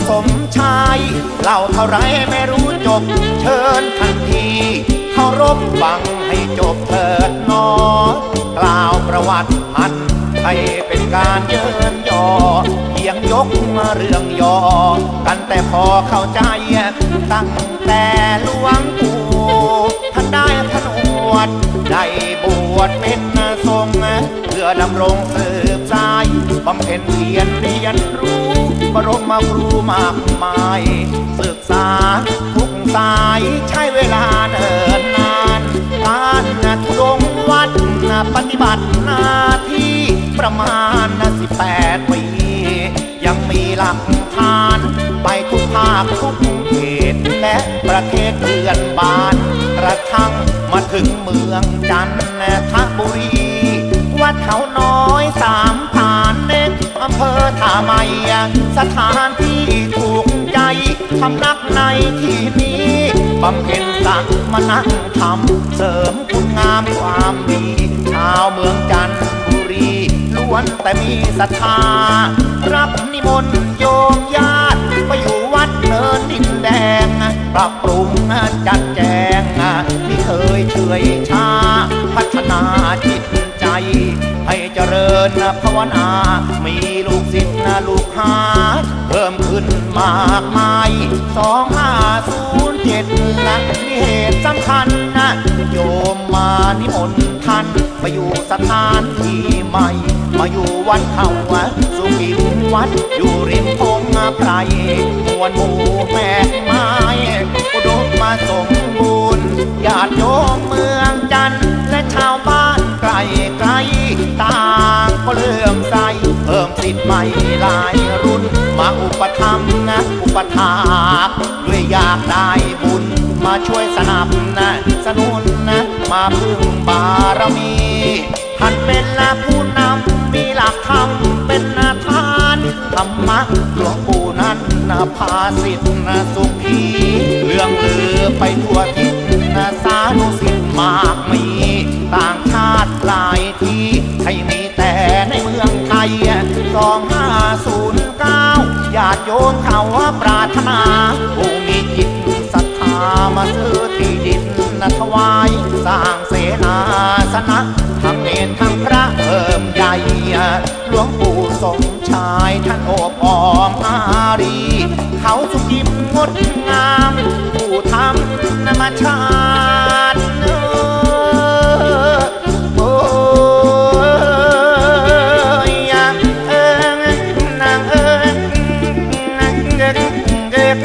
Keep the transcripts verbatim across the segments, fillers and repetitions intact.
สมชายเล่าเท่าไรไม่รู้จบเชิญทันทีเคารพฟังให้จบเถิดนอกล่าวประวัติพันให้เป็นการเยินยอเพียงยกมาเรื่องยอกันแต่พอเข้าใจตั้งแต่หลวงปู่ท่านได้ผนวดได้บวชเป็นทรงเพื่อดำรงสืบสายบำเพ็ญเพียรเรียนรู้บรมครูมากมายศึกษาทุกสายใช้เวลาเนิ่นนานการทุดงวัดปฏิบัติหน้าที่ประมาณสิบแปดปียังมีหลักฐานไปทุกภาคทุกเขตและประเทศเพื่อนบ้านกระทั่งมาถึงเมืองจันทบุรีวัดเขาน้อยสามฐานเล็กอำเภอท่าใหม่สถานที่ถูกใจทำนักในที่นี้บำเพ็ญสักมณธรรมเสริมคุณงามความดีชาวเมืองจันทบุรีล้วนแต่มีศรัทธารับนิมนต์โยมญาติไปอยู่วัดเนินดินแดงปรับปรุงจัดแจงไม่เคยเฉยชาพัฒนาจิตใจให้เจริญภาวนามีลูกศิษย์ลูกหาเพิ่มขึ้นมากมายสองห้าศูนย์เจ็ดนะมีเหตุสำคัญนะโยมมานิมนต์ท่านไปอยู่สถานที่ใหม่มาอยู่วัดเขาสุขิมวัดอยู่ริมพงไพรมวลหมู่แม่ไม้อุดมมาสมบูรณ์ญาติโยมเมืองจันทร์และชาวบ้านไกลไกลต่างก็เลื่อมใสเพิ่มสิทธิ์ใหม่หลายรุ่นมาอุปถัมภ์นะอุปถากด้วยอยากได้บุญมาช่วยสนับสนุนนะมาพึ่งบารมีท่านเป็นผู้นำมีหลักธรรมเป็นทานธรรมะหลวงปู่นั้นพาสิทธิ์สุขีเรื่องลือไปทั่วทิศสาธุสิทธิ์มากมีต่างชาติหลายที่ให้มีแต่ในเมืองไทยสองห้าศูนย์เก้าญาติโยมเขาปรารถนาผู้มีจิตศรัทธามาซื้อที่ดินถวายสร้างเสนาสนะทั้งเนรทั้งพระเพิ่มใหญ่หลวงปู่สมชายท่านโอบอ้อมอารีเขาสุกิมงดงามผู้ทำนมาชาติโอ้ยเอิงนางเอิงนางเด็กเด็ก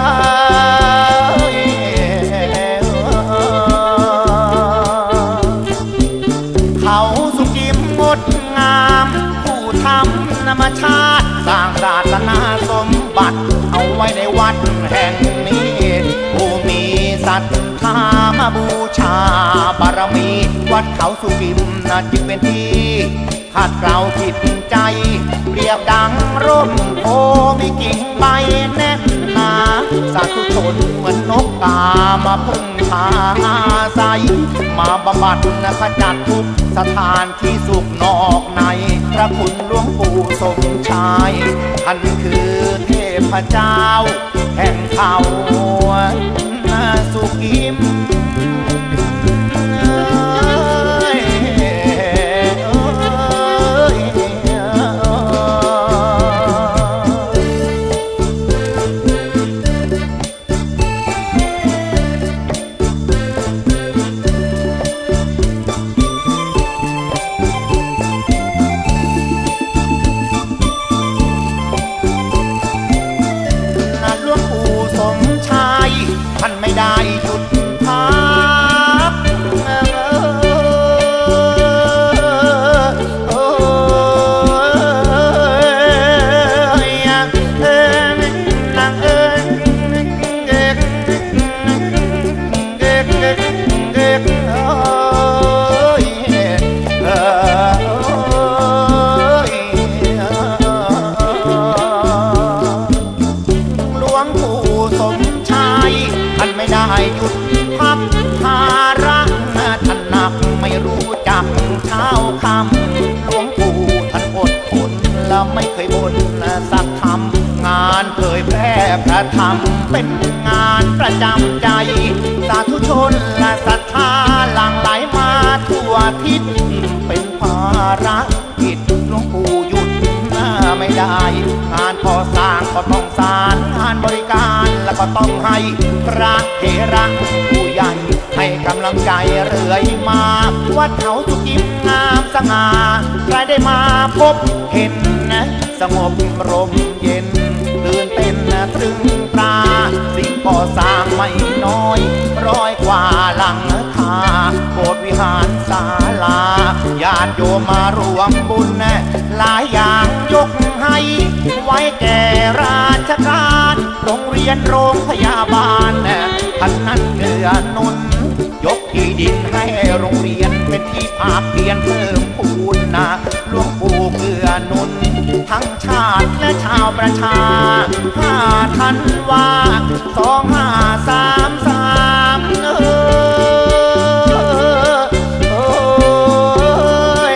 เขาสุกิมงดงามผู้ทำนมาชาติสร้างศาสนาสมบัติเอาไว้ในวัดแห่งนี้ผู้มีศรัทธามาบูชาบารมีวัดเขาสุกิมนะจึงเป็นที่ขัดเกลาจิตใจเปรียบดังร่มโพมีกิ่งใบแน่นหนาสาธุชนเหมือนนกกามาพึ่งพาอาศัยมาบำบัดขจัดทุกสถานที่สุขนอกในพระคุณหลวงปู่สมชายท่านคือเทพเจ้าแห่งเขาสุกิมท่านไม่ได้หยุดพักหยุดพักภาระท่านหนักไม่รู้จักเช้าค่ำหลวงปู่ท่านอดทนและไม่เคยบ่นสักคำงาานเผยแพร่พระธรรมเป็นงานประจำใจสาธุชนและศรัทธาหลั่งไหลมาทั่วทิศเป็นภาระกิจหลวงปู่หยุดไม่ได้งานก่อสร้างก็ต้องสารงานบริการแล้วก็ต้องให้พระเถระผู้ใหญ่ให้กำลังใจเรื่อยมาวัดเขาสุกิมงามสง่าใครได้มาพบเห็นนะสงบร่มเย็นตื่นเต้นตรึงตราสิ่งก่อสร้างไม่น้อยร้อยกว่าหลังคาโบสถ์วิหารศาลาญาติโยมมารวมบุญหลายอย่างยกให้ไว้แก่ราชการโรงเรียนโรงพยาบาลท่านนั้นเกื้อหนุนยกที่ดินให้โรงเรียนเป็นที่ภาคเพียนเพิ่มพูนนะหลวงปู่เกื้อหนุนทั้งชาติและชาวประชาห้าธันวาสองห้าสามสามเออเอย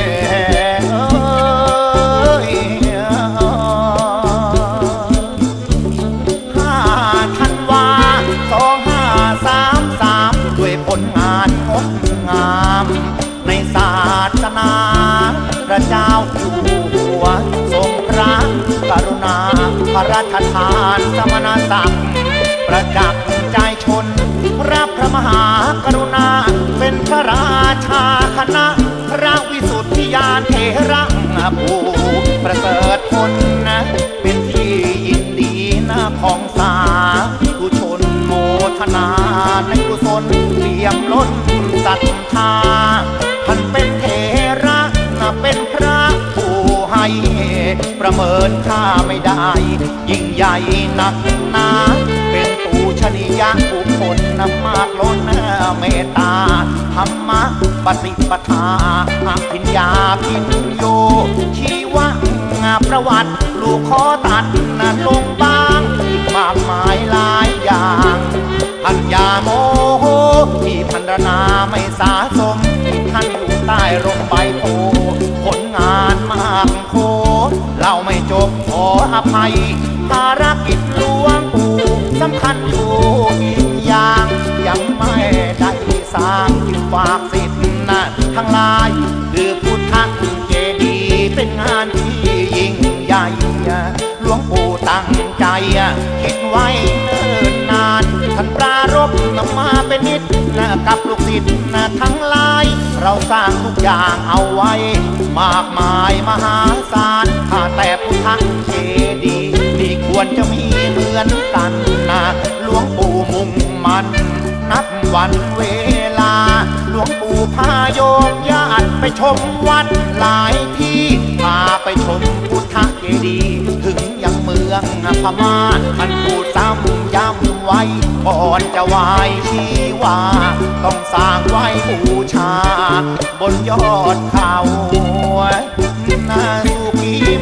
ห้าธันวาสองห้าสามสามด้วยผลงานงดงามในศาสนาพระเจ้าอยู่หัวทรงพระกรุณาพระราชทานสมณศักดิ์ประจักษ์ใจชนรับพระมหากรุณาเป็นพระราชาคณะพระวิสุทธิญาณเถระผู้ประเสริฐผลนะเป็นที่ยินดีนะของสาธุชนโมทนาในกุศลเปี่ยมล้นศรัทธาท่านเป็นเถระนะเป็นพระผู้ให้ประเมินค่าไม่ได้ยิ่งใหญ่หนักหนาเป็นปูชนียบุคคลนำมากล้นเมตตาธรรมะปฏิปทาอภิญญาพินโยชีวะประวัติลูกขอตัดนั้นลงบ้างอีกมากมายหลายอย่างท่านยาโมโหที่พันรนาไม่สาสมที่ท่านอยู่ใต้ร่มใบโพผลงานมากโคเราไม่จบขออภัยภารกิจหลวงปู่สำคัญอยู่อีกอย่างยังไม่ได้สร้างจึงฝากสิทธิ์นะทั้งหลายคือพุทธเจดีย์เป็นงานที่ยิ่งใหญ่หลวงปู่ตั้งใจคิดไว้เนิ่นนานท่านปรารภนำมาเป็นนิดกับลูกศิษย์ทั้งหลายเราสร้างทุกอย่างเอาไว้มากมายมหาศาลข้าแต่พุทธเจดีย์ที่ควรจะมีเหมือนกันนะหลวงปู่มุ่งมันนับวันเวลาหลวงปู่พาโยมญาติไปชมวัดหลายที่พาไปชมพุทธเจดีย์ถึงยังเมืองพม่าท่านพูดซ้ำย้ำไว้ก่อนจะไหว้ชีวาต้องสร้างไว้บูชาบนยอดเขานาสุกิม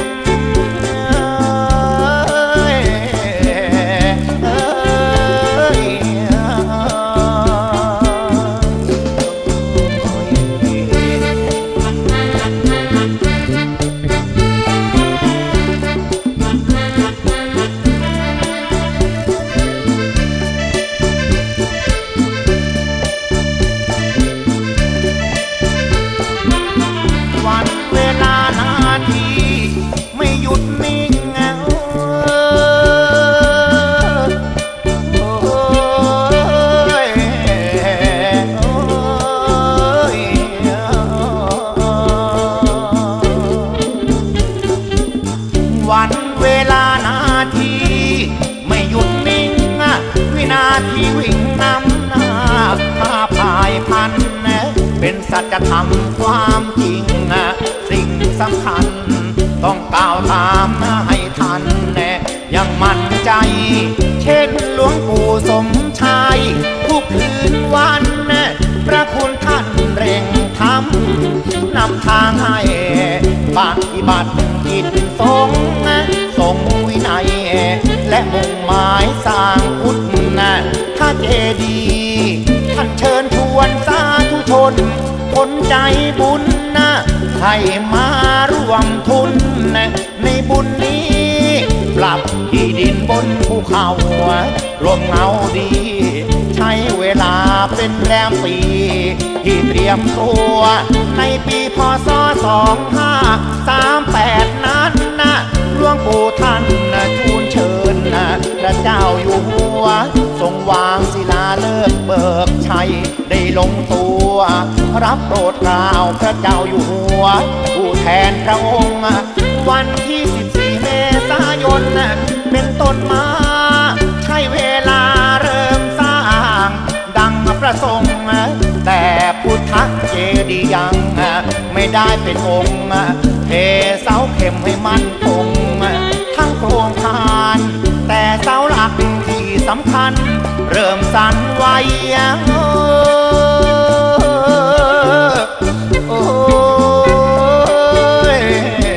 วันเวลานาทีไม่หยุดนิ่งวินาทีวิ่งนำหน้าพาพายพันเป็นสัจธรรมความจริงสิ่งสำคัญต้องกล่าวตามให้ทันยังมั่นใจเช่นหลวงปู่สมชายทุกคืนวันพระคุณท่านเร่งทำนำทางให้ปฏิบัติกิจทรงทรงวินัยและมุ่งหมายสร้างพุทธถ้าเจดีย์ท่านเชิญชวนสาธุชนคนใจบุญนะให้มาร่วมทุนในบุญนี้ปรับที่ดินบนภูเขารวมเงาดีใช้เวลาเป็นแรมปีที่เตรียมตัวในปีพศสองห้าสามแปดนั้นนะหลวงปู่ท่านนะทูลเชิญนะพระเจ้าอยู่หัวทรงวางศิลาฤกษ์เบิกชัยได้ลงตัวรับโปรดเกล้าพระเจ้าอยู่หัวผู้แทนพระองค์วันที่สิบสี่เมษายนเป็นต้นมาใช้เวลาเริ่มสร้างดังประสงค์แต่พุทธเจดีย์ยังไม่ได้เป็นองค์เทเสาเข็มให้มั่นคงทั้งโครงคานแต่เสาหลักที่สำคัญเริ่มสั่นไหวโอ้ย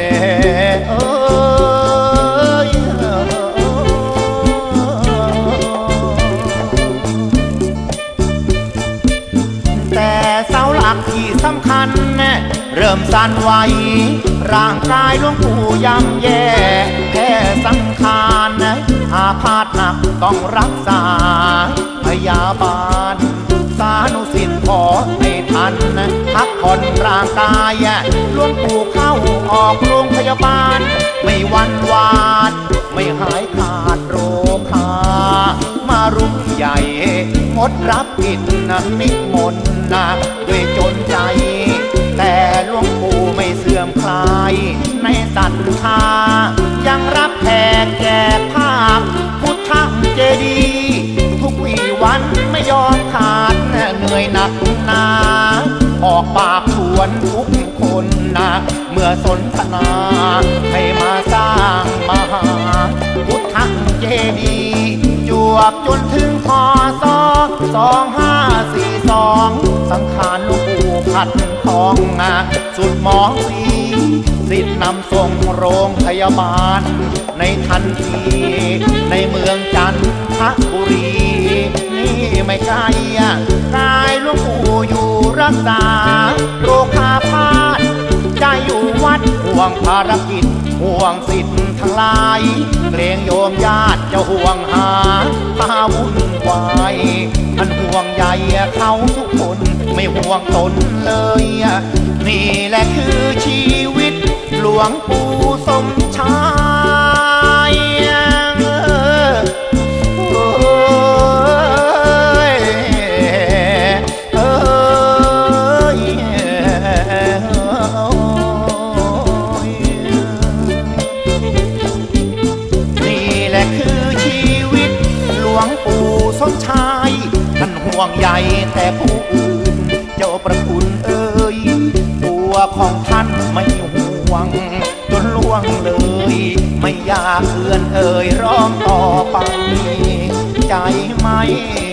แต่เสาหลักที่สำคัญเริ่มสั่นไหวร่างกายหลวงปู่ย่ำแย่แค่สังขารอาพาธหนักต้องรักษาพยาบาลสานุสิทธิ์ขอให้ท่านพักผ่อนร่างกายหลวงปู่เข้าออกโรงพยาบาลไม่หวั่นหวาดไม่หายขาดโรคามารุ่งใหญ่งดรับกิจนิมนต์ด้วยจนใจแต่หลวงปู่ไม่เสื่อมคลายในศรัทธายังรับแขกแจกภาพพุทธเจดีย์ทุกวี่วันไม่ยอมขาดเหนื่อยหนักหนาออกปากชวนทุกคนนะเมื่อสนทนาให้มาสร้างมหาพุทธเจดีย์จวบจนถึงพศสองห้าสี่สองสังขารหลวงปู่ขัดทองสุดหมองสีสิทธิ์นำส่งโรงพยาบาลในทันทีในเมืองจันทบุรีนี่ไม่ไกลกายหลวงปู่อยู่รักษาโรคาพาธใจอยู่วัดห่วงภารกิจห่วงสิทธิ์ทั้งหลายเกรงโยมญาติจะห่วงหาพาวุ่นวายท่านห่วงใยเขาทุกคนไม่ห่วงตนเลยนี่แหละคือชีวิตหลวงปู่สมชายสมชายท่านห่วงใยแต่ผู้อื่นเจ้าประคุณเอ่ยตัวของท่านไม่ห่วงจนล่วงเลยไม่อยากเอื่อนเอ่ยร้องต่อไปใจไม่